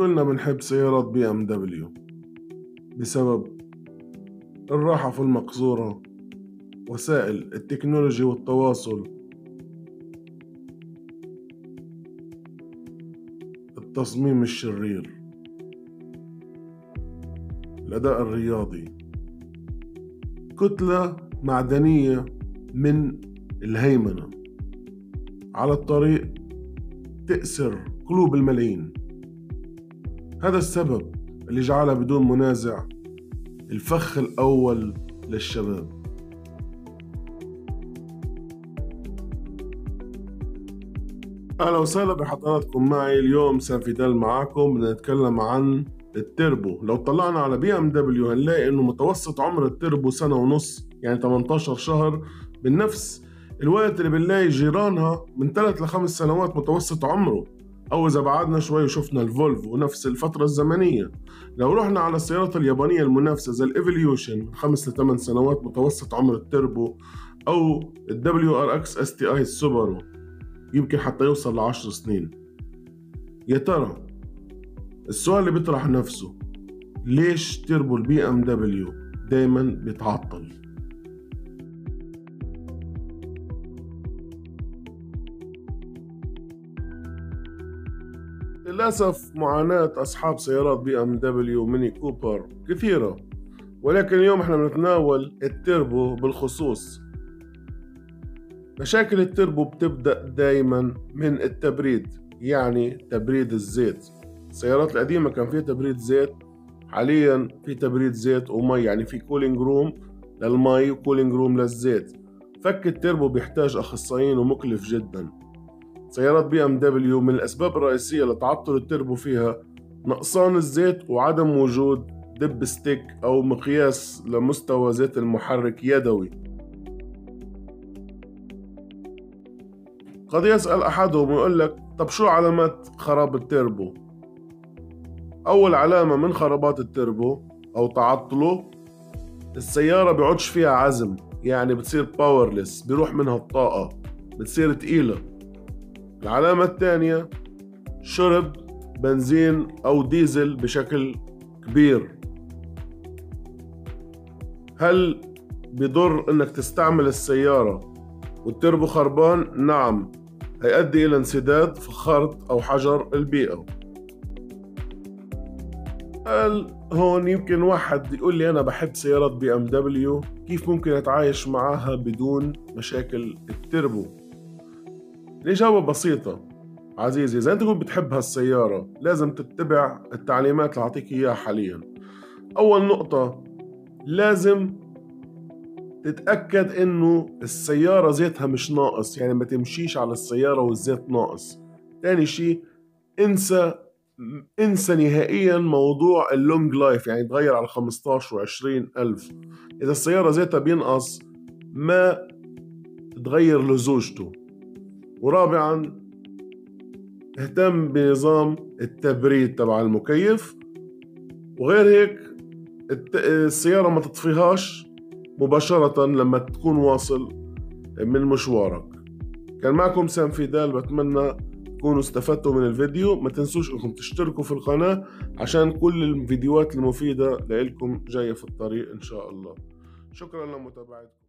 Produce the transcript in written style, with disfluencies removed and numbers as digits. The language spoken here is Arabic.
كلنا بنحب سيارات بي ام دبليو بسبب الراحة في المقصورة، وسائل التكنولوجي والتواصل، التصميم الشرير، الأداء الرياضي، كتلة معدنية من الهيمنة على الطريق تأسر قلوب الملايين. هذا السبب اللي جعلها بدون منازع الفخ الأول للشباب. أهلا وسهلا بحضراتكم معي. اليوم سانفيدال معاكم. بدنا نتكلم عن التربو. لو طلعنا على بي ام دبليو هنلاقي انه متوسط عمر التربو 1.5 سنة، يعني 18 شهر، بنفس الوقت اللي بنلاقي جيرانها من 3 ل5 سنوات متوسط عمره. او اذا بعدنا شوي وشفنا الفولفو نفس الفترة الزمنية. لو رحنا على السيارات اليابانية المنافسة زي الايفوليوشن 5 ل 8 سنوات متوسط عمر التربو، او الدبليو ار اكس اس تي اي السوبرو يمكن حتى يوصل ل10 سنين. يا ترى السؤال اللي بيطرح نفسه، ليش تربو البي ام دبليو دايما بيتعطل؟ للأسف معاناة أصحاب سيارات بي ام دبليو ميني كوبر كثيرة، ولكن اليوم احنا بنتناول التربو بالخصوص. مشاكل التربو بتبدأ دايما من التبريد، يعني تبريد الزيت. السيارات القديمة كان فيها تبريد زيت، حاليا في تبريد زيت ومي، يعني في كولينج روم للمي وكولينج روم للزيت. فك التربو بيحتاج أخصائيين ومكلف جدا. سيارات بي ام دبليو من الأسباب الرئيسية لتعطل التربو فيها نقصان الزيت وعدم وجود دب ستيك أو مقياس لمستوى زيت المحرك يدوي. قد يسأل أحدهم ويقول لك طب شو علامات خراب التربو؟ أول علامة من خرابات التربو أو تعطله، السيارة بيعودش فيها عزم، يعني بتصير باورلس، بيروح منها الطاقة، بتصير تقيلة. العلامة الثانية، شرب بنزين أو ديزل بشكل كبير. هل بيضر إنك تستعمل السيارة والتربو خربان؟ نعم، هيؤدي إلى انسداد في خرط أو حجر البيئة. هون يمكن واحد يقول لي أنا بحب سيارات بي ام دبليو، كيف ممكن أتعايش معاها بدون مشاكل التربو؟ الإجابة بسيطة عزيزي. إذا أنت كنت بتحب هالسيارة لازم تتبع التعليمات اللي أعطيك إياها حاليا. أول نقطة، لازم تتأكد إنه السيارة زيتها مش ناقص، يعني ما تمشيش على السيارة والزيت ناقص. تاني شيء، انسى نهائيا موضوع اللونج لايف، يعني تغير على 15 و20 ألف. إذا السيارة زيتها بينقص ما تغير لزوجته. ورابعا، اهتم بنظام التبريد تبع المكيف، وغير هيك السيارة ما تطفيهاش مباشرة لما تكون واصل من مشوارك. كان معكم سانفيدال، بتمنى تكونوا استفدتوا من الفيديو. ما تنسوش انكم تشتركوا في القناة عشان كل الفيديوهات المفيدة لكم جاية في الطريق ان شاء الله. شكرا لمتابعتكم.